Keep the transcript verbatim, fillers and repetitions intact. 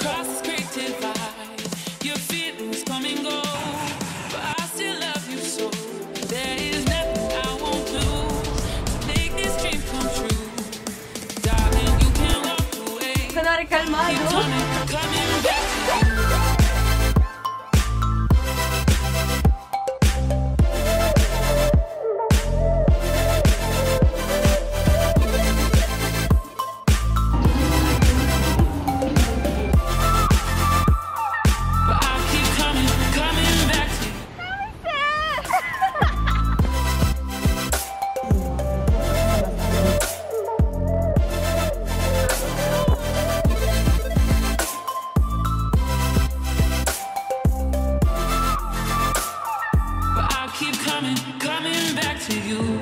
cross this great divide. Your feelings come and go, but I still love you so. There is nothing I won't do to make this dream come true. Darling, you can walk away. Kadar kalmado. Coming, coming back to you. Keep coming, coming back to you.